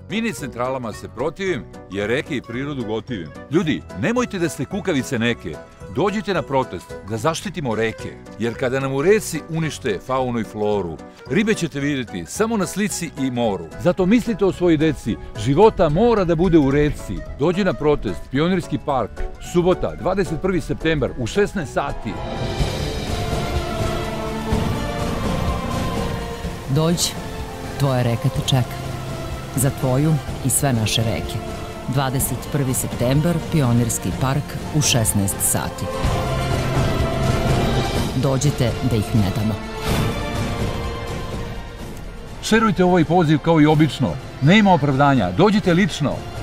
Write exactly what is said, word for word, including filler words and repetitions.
Mini centralama se protivim, jer reke i prirodu gotivim. Ljudi, nemojte da ste kukavice neke. Dođite na protest da zaštitimo reke, jer kada nam u reci unište faunu i floru, ribe ćete vidjeti samo na slici i moru. Zato mislite o svojoj deci, života mora da bude u reci. Dođi na protest, Pionirski park, subota, dvadeset prvi septembar u šesnaest sati. Dođi, tvoja reka te čeka. Za tvoju i sve naše reke. dvadeset prvi septembar, Pionirski park u šesnaest sati. Dođite da ih ne damo. Šerujte ovaj poziv kao i obično. Nema opravdanja, dođite lično.